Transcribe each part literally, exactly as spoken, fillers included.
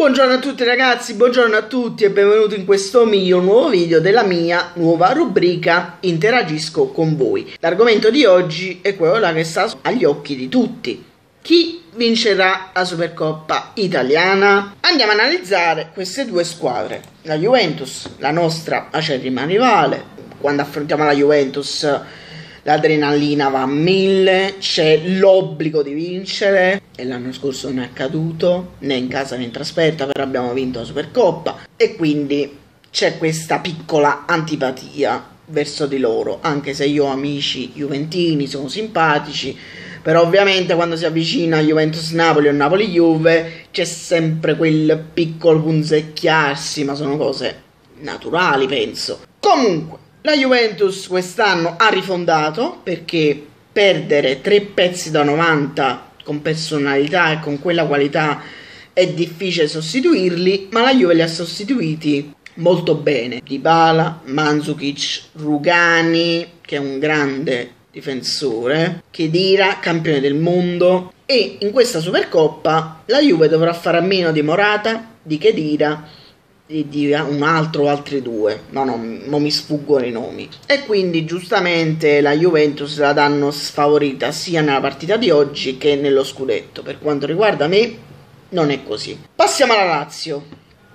Buongiorno a tutti ragazzi, buongiorno a tutti e benvenuti in questo mio nuovo video della mia nuova rubrica Interagisco con voi. L'argomento di oggi è quello là che sta agli occhi di tutti. Chi vincerà la Supercoppa italiana? Andiamo a analizzare queste due squadre. La Juventus, la nostra acerrima rivale. Quando affrontiamo la Juventus l'adrenalina va a mille, c'è l'obbligo di vincere e l'anno scorso non è accaduto né in casa né in trasferta, però abbiamo vinto la Supercoppa e quindi c'è questa piccola antipatia verso di loro, anche se io ho amici juventini, sono simpatici, però ovviamente quando si avvicina Juventus-Napoli o Napoli-Juve c'è sempre quel piccolo punzecchiarsi, ma sono cose naturali, penso. Comunque la Juventus quest'anno ha rifondato, perché perdere tre pezzi da novanta con personalità e con quella qualità è difficile sostituirli, ma la Juve li ha sostituiti molto bene. Dybala, Mandzukic, Rugani, che è un grande difensore, Khedira, campione del mondo, e in questa Supercoppa la Juve dovrà fare a meno di Morata, di Khedira, di un altro o altri due, no no, non mi sfuggono i nomi, e quindi giustamente la Juventus la danno sfavorita sia nella partita di oggi che nello scudetto. Per quanto riguarda me non è così. Passiamo alla Lazio,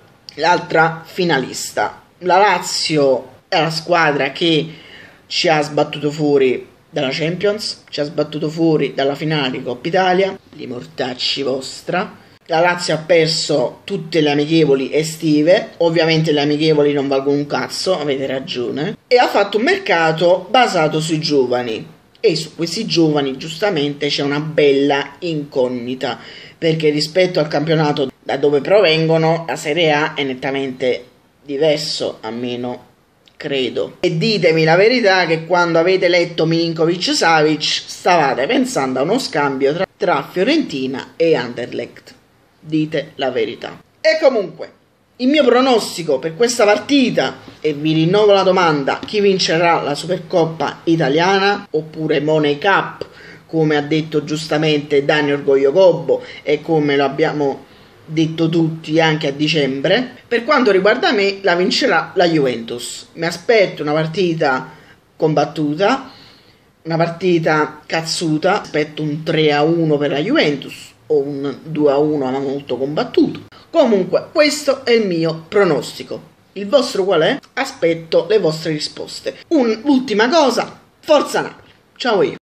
l'altra finalista. La Lazio è la squadra che ci ha sbattuto fuori dalla Champions, ci ha sbattuto fuori dalla finale di Coppa Italia, li mortacci vostra. La Lazio ha perso tutte le amichevoli estive, ovviamente le amichevoli non valgono un cazzo, avete ragione, e ha fatto un mercato basato sui giovani, e su questi giovani giustamente c'è una bella incognita, perché rispetto al campionato da dove provengono la Serie A è nettamente diverso, almeno credo. E ditemi la verità che quando avete letto Milinkovic-Savic stavate pensando a uno scambio tra, tra Fiorentina e Anderlecht. Dite la verità. E comunque il mio pronostico per questa partita, e vi rinnovo la domanda: chi vincerà la Supercoppa italiana oppure Money Cup, come ha detto giustamente Dani Orgoglio Gobbo e come lo abbiamo detto tutti anche a dicembre? Per quanto riguarda me, la vincerà la Juventus. Mi aspetto una partita combattuta, una partita cazzuta, aspetto un tre a uno per la Juventus o un due a uno ma molto combattuto. Comunque questo è il mio pronostico. Il vostro qual è? Aspetto le vostre risposte. Un'ultima cosa, forza Napoli. Ciao io.